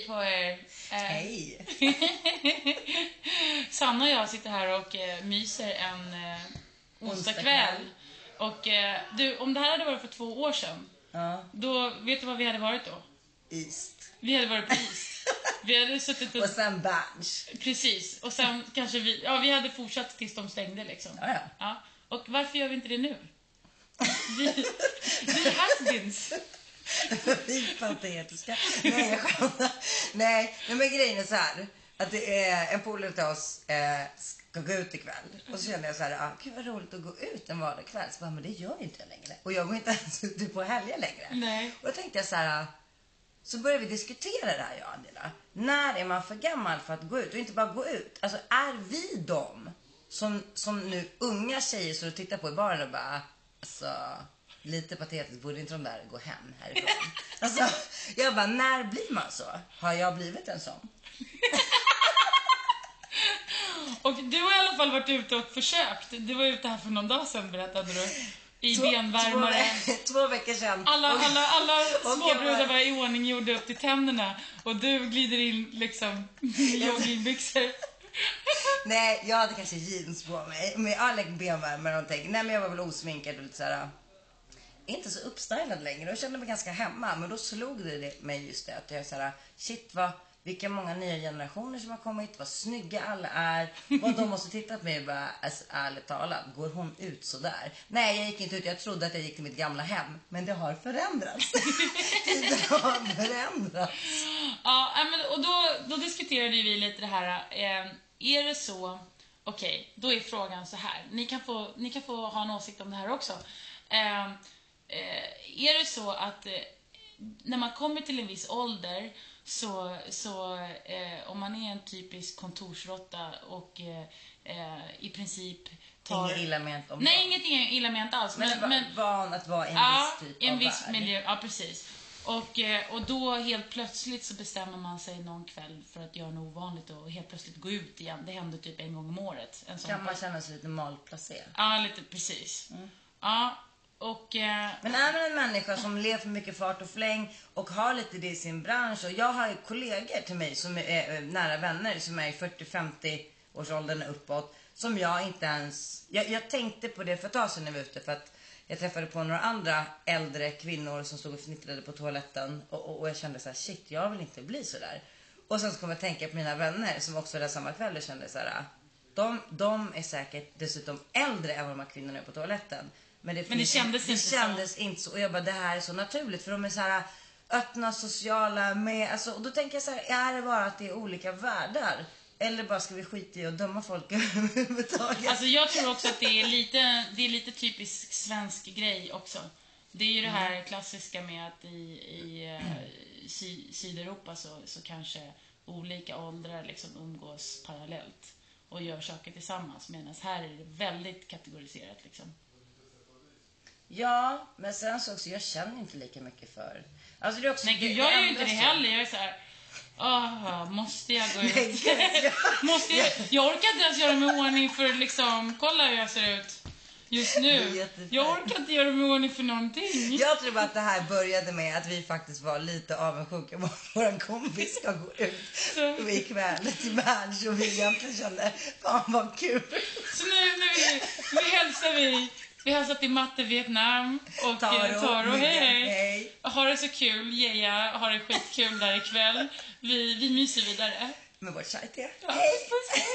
på er. Hej. Sanna och jag sitter här och myser en onsdagkväll. Och du, om det här hade varit för 2 år sedan, då vet du vad vi hade varit då? East. Vi hade varit på East. Vi hade suttit och sen Berns. Precis. Och sen kanske vi hade fortsatt tills de stängde liksom. Ja. Och varför gör vi inte det nu? Vi has-beens. Vi är patetiska. Nej, jag skämtar. Nej, men grejen är så här. Att det är en polare till oss ska gå ut ikväll. Och så kände jag så här, gud vad roligt att gå ut en vardagkväll. Så bara, men det gör ju inte jag längre. Och jag går inte ens ute på helger längre. Nej. Och då tänkte jag så här, så började vi diskutera det här, jag och Angela. När är man för gammal för att gå ut? Och inte bara gå ut. Alltså är vi de som nu unga tjejer så tittar på i baren och bara, alltså lite patetiskt, borde inte de där gå hem härifrån? Alltså, jag bara, när blir man så? Har jag blivit en sån? Och du har i alla fall varit ute och försökt. Du var ute här för någon dag sedan, berättade du. I benvärmare. 2 veckor sedan. Alla småbrudar var i ordning, gjorde upp till tänderna. Och du glider in liksom i joggingbyxor. Nej, jag hade kanske jeans på mig. Men jag hade benvärmare och någonting. Nej, men jag var väl osminkad och lite såhär, inte så uppstylad längre. Och kände mig ganska hemma. Men då slog det mig just det. Att jag såhär, shit vilka många nya generationer som har kommit. Vad snygga alla är. Vad de måste titta på mig och bara, alltså, ärligt talat, går hon ut så där? Nej, jag gick inte ut. Jag trodde att jag gick till mitt gamla hem. Men det har förändrats. Det har förändrats. Ja, men, och då diskuterade vi lite det här. Är det så... Okej, då är frågan så här. Ni kan få ha en åsikt om det här också. Är det så att när man kommer till en viss ålder så om man är en typisk kontorsrotta och i princip tar... Inget illa ment om Nej, inget illa ment alls. Men van att vara i en viss typ av en viss värld. miljö, ja precis. Och då helt plötsligt så bestämmer man sig någon kväll för att göra något ovanligt och helt plötsligt gå ut igen. Det händer typ en gång om året. Kan man känna sig lite malplacerad? Ja, lite precis. Ja, och... Men är man en människa som lever för mycket fart och fläng och har lite det i sin bransch, och jag har ju kollegor till mig som är nära vänner som är i 40-50 års åldern uppåt, som jag inte ens... Jag tänkte på det för ett tag sedan när vi var ute, för att jag träffade på några andra äldre kvinnor som stod och fnittrade på toaletten och jag kände så här, shit, jag vill inte bli så där. Och sen så kom jag tänka på mina vänner som också var där samma kväll och kände så här, de är säkert dessutom äldre än vad de här kvinnorna är på toaletten. Men det kändes inte så. Och jag bara, det här är så naturligt, för de är så här öppna, sociala med, alltså, och då tänker jag så här, är det bara att det är olika världar? Eller bara ska vi skita i och döma folk överhuvudtaget? Alltså jag tror också att det är lite typisk svensk grej också. Det är ju det här klassiska med att i Sydeuropa så kanske olika åldrar liksom umgås parallellt och gör saker tillsammans, medan här är det väldigt kategoriserat liksom. Ja, men sen så också, jag känner inte lika mycket för... Alltså det är också... Nej, gud, jag gör ju inte det heller. Jag är så här, måste jag gå ut? Måste jag orkar inte ens göra mig i ordning för liksom, kolla hur jag ser ut just nu. Jag orkar inte göra mig i ordning för någonting. Jag tror att det här började med att vi faktiskt var lite avundsjuka på vår kompis ska gå ut ikväll till Berns, och vi egentligen kände, fan vad kul. Så nu hälsar vi hälsar till Matte Vietnam och Taro, hej. Har det så kul, har det skitkul där ikväll. Vi myser vidare. Med vårt sajt, hej.